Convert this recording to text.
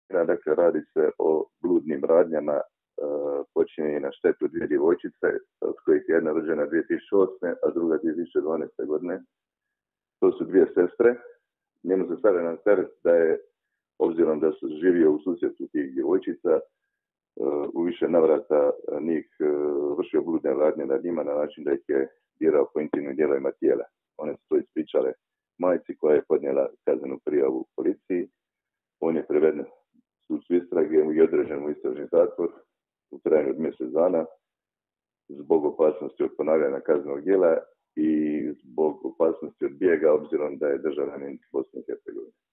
Dakle, radi se o bludnim radnjama počinjeni na štetu dvije djevojčice, od kojih je jedna rođena 2008. a druga 2012. godine. To su dvije sestre. Njemu se stavlja na teret da je, obzirom da su živio u susjedstvu tih djevojčica, u više navrata njih vršio bludne radnje nad njima na način da ih je dirao po intimnim dijelovima tijela. One su to ispričale majci koja je podnijela kaznenu prijavu policiji. On je priveden sucu istrage i određen u istražni zatvor u trajanju od mjesec dana zbog opasnosti od ponavljanja kaznenog djela i zbog opasnosti od bijega, obzirom da je državljanin Bosne i Hercegovine.